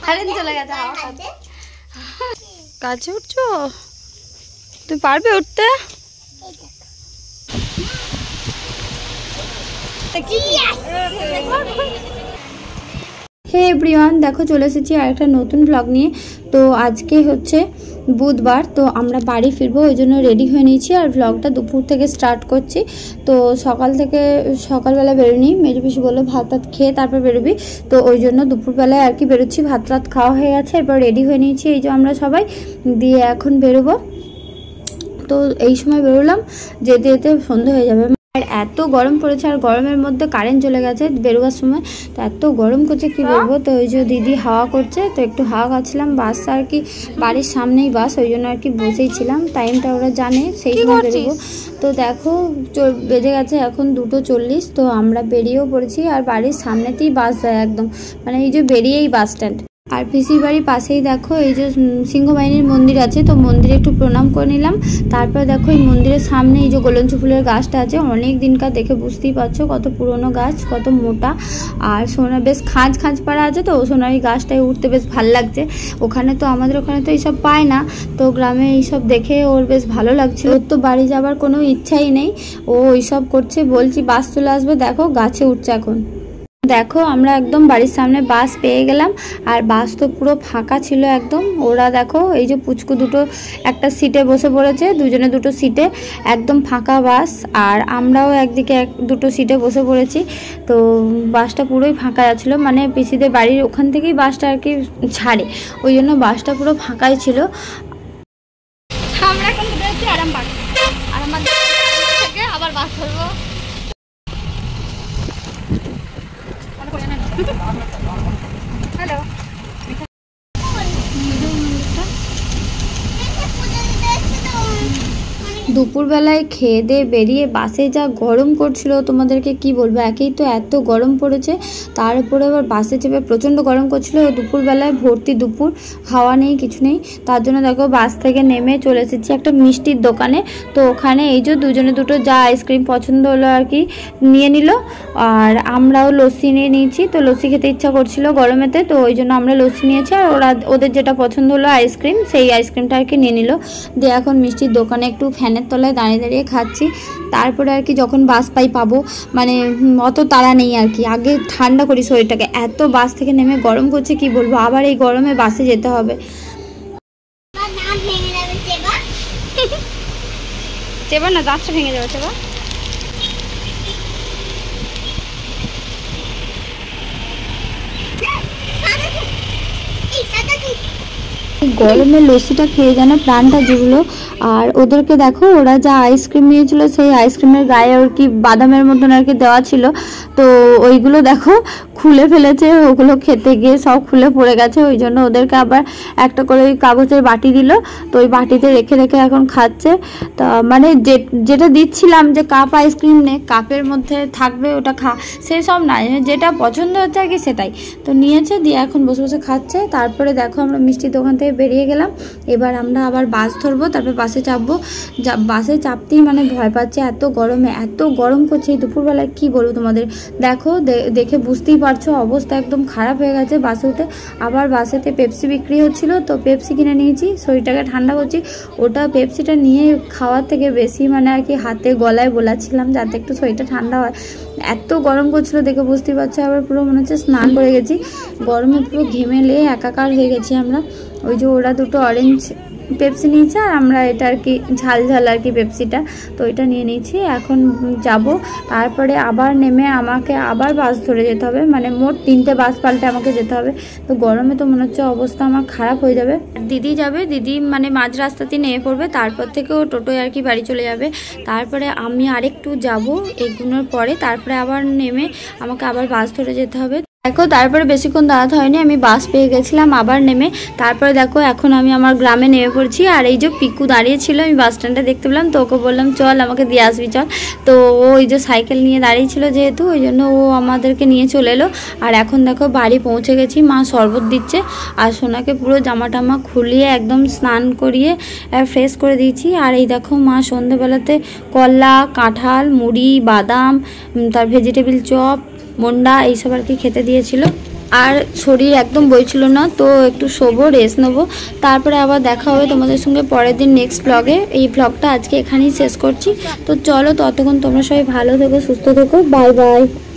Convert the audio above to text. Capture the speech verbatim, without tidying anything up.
Current চলে গেছে। গাছে উঠছো? তুমি পারবে উঠতে? হে এভরিওয়ান, দেখো চলে এসেছি আর একটা নতুন ব্লগ নিয়ে। তো আজকে হচ্ছে বুধবার, তো আমরা বাড়ি ফিরবো, ওই জন্য রেডি হয়ে নিয়েছি আর ব্লগটা দুপুর থেকে স্টার্ট করছি। তো সকাল থেকে সকালবেলা বেরোনি, মেজো পিসি বললো ভাত টাত খেয়ে তারপর বেরোবি, তো ওই জন্য দুপুরবেলায় আর কি বেরোচ্ছি। ভাত টাত খাওয়া হয়ে গেছে, এরপর রেডি হয়ে নিয়েছি এই যে আমরা সবাই, দিয়ে এখন বেরোবো। তো এই সময় বেরোলাম, যেতে যেতে সন্ধ্যে হয়ে যাবে। আর এত গরম পড়েছে, আর গরমের মধ্যে কারেন্ট চলে গেছে বেরোবার সময়, তো এত গরম করছে কি বলবো। তো ওই যে দিদি হাওয়া করছে, তো একটু হাওয়া খাচ্ছিলাম। বাস আর কি বাড়ির সামনেই বাস, ওই জন্য আর কি বসেই ছিলাম। টাইমটা ওরা জানে, সেই সময় বেরোবো। তো দেখো বেজে গেছে এখন দুটো চল্লিশ, তো আমরা বেরিয়েও পড়েছি। আর বাড়ির সামনেতেই বাস যায় একদম, মানে এই যে বেরিয়েই বাস স্ট্যান্ড। আর পিসির বাড়ির পাশেই দেখো এই যে সিংহবাহিনীর মন্দির আছে, তো মন্দিরে একটু প্রণাম করে নিলাম। তারপরে দেখো এই মন্দিরের সামনে এই যে গোলঞ্চি ফুলের গাছটা আছে, অনেক দিনকার, দেখে বুঝতেই পারছো কত পুরনো গাছ, কত মোটা। আর সোনা বেশ খাঁজ খাঁজ পাড়া আছে, তো সোনার এই গাছটায় উঠতে বেশ ভালো লাগছে। ওখানে তো আমাদের ওখানে তো এইসব পায় না, তো গ্রামে এইসব দেখে ওর বেশ ভালো লাগছে। ওর তো বাড়ি যাবার কোনো ইচ্ছাই নেই, ও ওইসব করছে। বলছি বাস চলে আসবে, দেখো গাছে উঠছে এখন। দেখো আমরা একদম বাড়ির সামনে বাস পেয়ে গেলাম, আর বাস তো পুরো ফাঁকা ছিল একদম। ওরা দেখো এই যে পুচকু দুটো একটা সিটে বসে পড়েছে, দুজনে দুটো সিটে, একদম ফাঁকা বাস। আর আমরাও একদিকে এক দুটো সিটে বসে পড়েছি। তো বাসটা পুরোই ফাঁকা ছিল, মানে পিসিদের বাড়ির ওখান থেকেই বাসটা আর কি ছাড়ে, ওই জন্য বাসটা পুরো ফাঁকাই ছিল। আমরা এখন বেরোচ্ছি আরামবাগ, আরামবাগ থেকে আবার বাস ধরবো। হ্যালো, দুপুরবেলায় খেয়ে দিয়ে বেরিয়ে বাসে যা গরম করছিল তোমাদেরকে কি বলবো। একেই তো এত গরম পড়েছে, তার উপরে আবার বাসে চেপে প্রচণ্ড গরম করছিল। দুপুরবেলায় ভর্তি দুপুর, হাওয়া নেই কিছু নেই, তার জন্য দেখো বাস থেকে নেমে চলে এসেছি একটা মিষ্টির দোকানে। তো ওখানে এই যে দুজনে দুটো যা আইসক্রিম পছন্দ হলো আর কি নিয়ে নিল, আর আমরাও লস্যি নিয়ে নিয়েছি। তো লস্যি খেতে ইচ্ছা করছিল গরমেতে, তো ওই জন্য আমরা লস্যি নিয়েছি। আর ওরা ওদের যেটা পছন্দ হলো আইসক্রিম, সেই আইসক্রিমটা আর কি নিয়ে নিল। দিয়ে এখন মিষ্টির দোকানে একটু ফ্যানের তলায় দাঁড়িয়ে দাঁড়িয়ে খাচ্ছি। তারপরে আর কি যখন বাস পাই পাবো, মানে অত তাড়া নেই আর কি, আগে ঠান্ডা করি শরীরটাকে। এত বাস থেকে নেমে গরম করছে কি বলবো, আবার এই গরমে বাসে যেতে হবে। চেবা না, দাঁতটা ভেঙে যাবে চেবা। গরমে লস্যিটা খেয়ে যেন প্রাণটা জুড়লো। আর ওদেরকে দেখো ওরা যা আইসক্রিম নিয়েছিল, সেই আইসক্রিমের গায়ে আর কি বাদামের মতন আর কি দেওয়া ছিল, তো ওইগুলো দেখো খুলে ফেলেছে। ওগুলো খেতে গিয়ে সব খুলে পড়ে গেছে, ওই জন্য ওদেরকে আবার একটা করে ওই কাগজের বাটি দিল, তো ওই বাটিতে রেখে রেখে এখন খাচ্ছে। তা মানে যে যেটা দিচ্ছিলাম যে কাপ আইসক্রিম নে, কাপের মধ্যে থাকবে ওটা খা, সেই সব না, যেটা পছন্দ হচ্ছে আর কি সেটাই। তো নিয়েছে, দিয়ে এখন বসে বসে খাচ্ছে। তারপরে দেখো আমরা মিষ্টির দোকান থেকে বেরিয়ে গেলাম, এবার আমরা আবার বাস ধরবো, তারপর বাসে চাপবো। বাসে চাপতেই মানে ভয় পাচ্ছে, এত গরমে, এত গরম করছে এই দুপুরবেলায় কি বলবো তোমাদের। দেখো দেখে বুঝতেই পারছো অবস্থা একদম খারাপ হয়ে গেছে বাসে উঠে। আবার বাসেতে পেপসি বিক্রি হচ্ছিল, তো পেপসি কিনে নিয়েছি, শরীরটাকে ঠান্ডা করছি। ওটা পেপসিটা নিয়ে খাওয়ার থেকে বেশি মানে আর কি হাতে গলায় বোলাচ্ছিলাম যাতে একটু শরীরটা ঠান্ডা হয়। এত গরম করছিল দেখে বুঝতেই পারছো, আবার পুরো মনে হচ্ছে স্নান করে গেছি, গরমে পুরো ঘেমে লেয়ে একাকার হয়ে গেছি আমরা। ওই যে ওরা দুটো অরেঞ্জ পেপসি নিয়েছে, আর আমরা এটা আর কি ঝাল ঝাল আর কি পেপসিটা, তো এটা নিয়ে নিয়েছি। এখন যাব, তারপরে আবার নেমে আমাকে আবার বাস ধরে যেতে হবে, মানে মোট তিনটে বাস পাল্টে আমাকে যেতে হবে। তো গরমে তো মনে হচ্ছে অবস্থা আমার খারাপ হয়ে যাবে। দিদি যাবে, দিদি মানে মাঝ রাস্তাতেই নেমে পড়বে, তারপর থেকে ও টোটোয় আর কি বাড়ি চলে যাবে। তারপরে আমি আরেকটু যাব এগুলোর পরে, তারপরে আবার নেমে আমাকে আবার বাস ধরে যেতে হবে। দেখো তারপরে বেশিক্ষণ দাঁড়াতে হয়নি, আমি বাস পেয়ে গেছিলাম আবার নেমে। তারপরে দেখো এখন আমি আমার গ্রামে নেমে পড়ছি। আর এই যে পিকু দাঁড়িয়ে ছিল, আমি বাস স্ট্যান্ডে দেখতে পেলাম, তো ওকে বললাম চল আমাকে দিয়ে আসবি চল। তো ও ওই যে সাইকেল নিয়ে দাঁড়িয়ে ছিল যেহেতু, ওই জন্য ও আমাদেরকে নিয়ে চলে এলো। আর এখন দেখো বাড়ি পৌঁছে গেছি, মা শরবত দিচ্ছে, আর সোনাকে পুরো জামা টামা খুলিয়ে একদম স্নান করিয়ে ফ্রেশ করে দিয়েছি। আর এই দেখো মা সন্ধ্যেবেলাতে কলা, কাঁঠাল, মুড়ি, বাদাম, তার ভেজিটেবিল চপ, মন্ডা এইসব আর কি খেতে দিয়েছিল। আর শরীর একদম বইছিল না, তো একটু শোবো, রেস্ট নেবো, তারপরে আবার দেখা হবে তোমাদের সঙ্গে পরের দিন নেক্সট ব্লগে। এই ব্লগটা আজকে এখানেই শেষ করছি। তো চলো, ততক্ষণ তোমরা সবাই ভালো থেকো, সুস্থ থেকো, বাই বাই।